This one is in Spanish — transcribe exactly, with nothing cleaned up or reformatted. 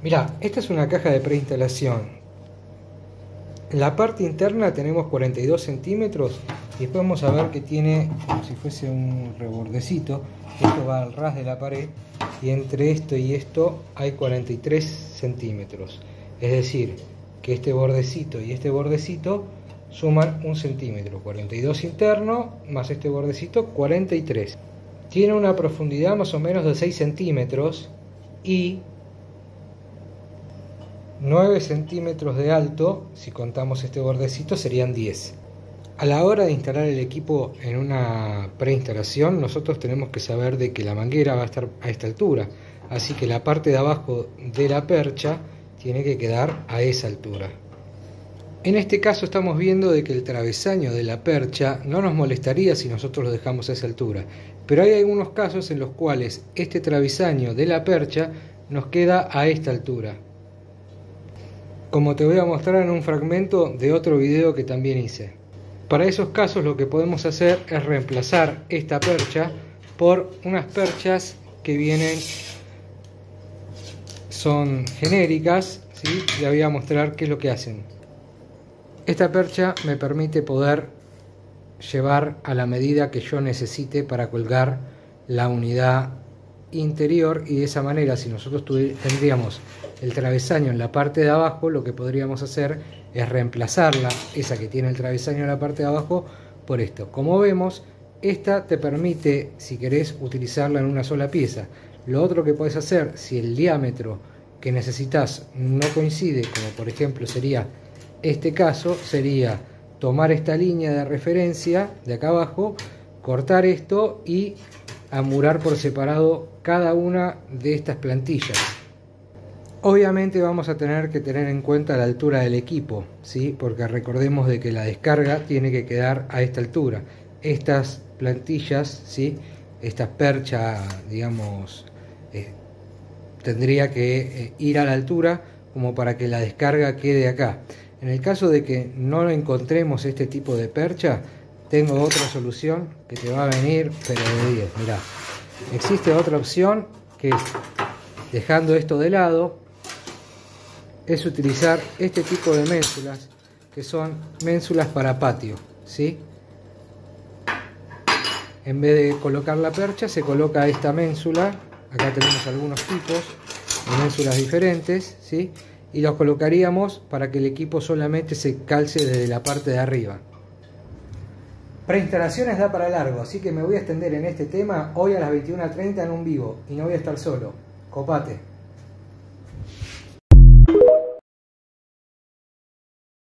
Mirá, esta es una caja de preinstalación. En la parte interna tenemos cuarenta y dos centímetros y después vamos a ver que tiene como si fuese un rebordecito. Esto va al ras de la pared y entre esto y esto hay cuarenta y tres centímetros. Es decir, que este bordecito y este bordecito suman un centímetro. cuarenta y dos interno más este bordecito, cuarenta y tres. Tiene una profundidad más o menos de seis centímetros y nueve centímetros de alto. Si contamos este bordecito serían diez. A la hora de instalar el equipo en una preinstalación, nosotros tenemos que saber de que la manguera va a estar a esta altura, así que la parte de abajo de la percha tiene que quedar a esa altura. En este caso estamos viendo de que el travesaño de la percha no nos molestaría si nosotros lo dejamos a esa altura, pero hay algunos casos en los cuales este travesaño de la percha nos queda a esta altura, como te voy a mostrar en un fragmento de otro video que también hice. Para esos casos lo que podemos hacer es reemplazar esta percha por unas perchas que vienen, son genéricas, ¿sí? Ya voy a mostrar qué es lo que hacen. Esta percha me permite poder llevar a la medida que yo necesite para colgar la unidad interior, y de esa manera, si nosotros tendríamos el travesaño en la parte de abajo, lo que podríamos hacer es reemplazarla, esa que tiene el travesaño en la parte de abajo, por esto. Como vemos, esta te permite, si querés, utilizarla en una sola pieza. Lo otro que puedes hacer, si el diámetro que necesitas no coincide, como por ejemplo sería este caso, sería tomar esta línea de referencia de acá abajo, cortar esto y amurar por separado cada una de estas plantillas. Obviamente vamos a tener que tener en cuenta la altura del equipo, ¿sí? Porque recordemos de que la descarga tiene que quedar a esta altura. Estas plantillas, ¿sí? Esta percha, digamos, eh, tendría que eh, ir a la altura como para que la descarga quede acá. En el caso de que no encontremos este tipo de percha, tengo otra solución que te va a venir, pero de diez. Mirá, existe otra opción que es, dejando esto de lado, es utilizar este tipo de ménsulas, que son ménsulas para patio, ¿sí? En vez de colocar la percha, se coloca esta ménsula. Acá tenemos algunos tipos de ménsulas diferentes, ¿sí? Y los colocaríamos para que el equipo solamente se calce desde la parte de arriba. Preinstalaciones da para largo, así que me voy a extender en este tema hoy a las veintiuna treinta en un vivo, y no voy a estar solo. Copate.